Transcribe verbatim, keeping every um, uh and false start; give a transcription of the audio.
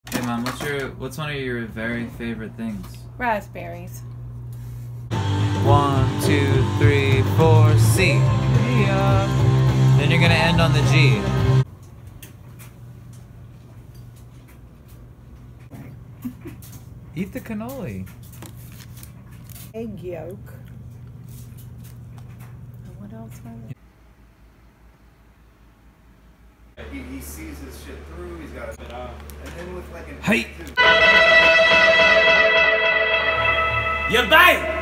Hey mom, what's your what's one of your very favorite things? Raspberries. One, two, three, four, C. Yeah. Then you're gonna end on the G. Eat the cannoli. Egg yolk. And what else was it? He, he sees his shit through, he's got it up. And then with like an... Hey! You bite!